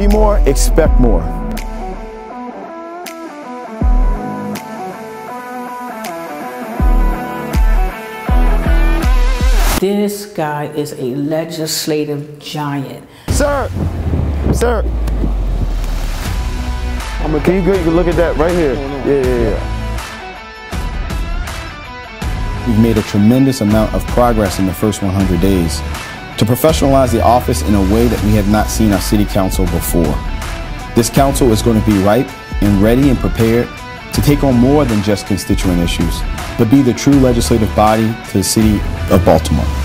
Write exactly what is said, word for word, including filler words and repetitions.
Be more, expect more. This guy is a legislative giant. Sir, sir. I'm a, can you go, you can look at that right here? Yeah, yeah, yeah. We've made a tremendous amount of progress in the first one hundred days to professionalize the office in a way that we have not seen our city council before. This council is going to be ripe and ready and prepared to take on more than just constituent issues, but be the true legislative body to the city of Baltimore.